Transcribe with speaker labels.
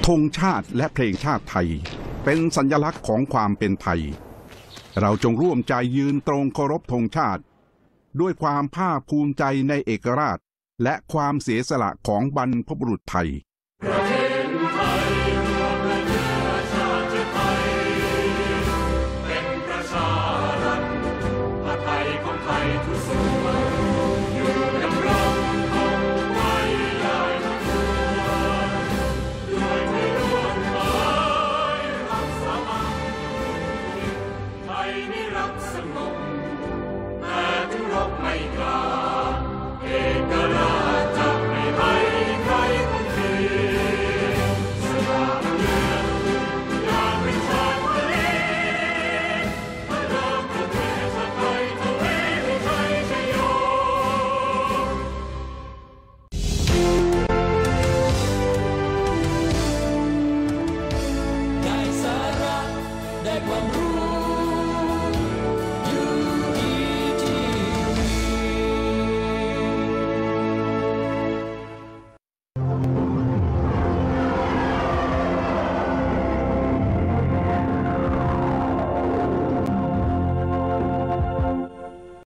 Speaker 1: ธงชาติและเพลงชาติไทยเป็นสัญลักษณ์ของความเป็นไทยเราจงร่วมใจยืนตรงเคารพธงชาติด้วยความภาคภูมิใจในเอกราชและความเสียสละของบรรพบุรุษไทย
Speaker 2: ประเทศไทยรวมและเนื้อชาติไทยเป็นประชารัฐไทยของไทยทุกส่วน